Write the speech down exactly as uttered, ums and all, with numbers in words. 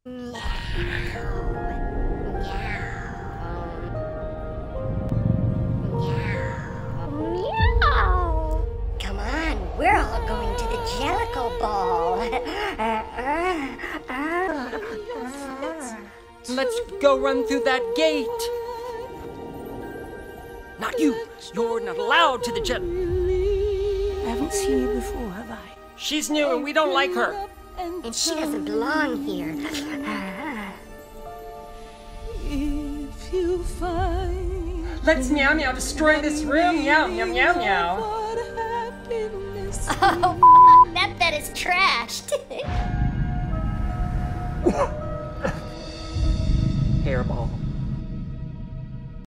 Come on, we're all going to the Jellicle Ball. Let's go run through that gate. Not you. You're not allowed to the Jell... I haven't seen you before, have I? She's new and we don't like her. And she doesn't belong here. If you find Let's meow meow destroy this room. Meow meow meow meow. what happiness Oh, that bed is trashed. Hairball.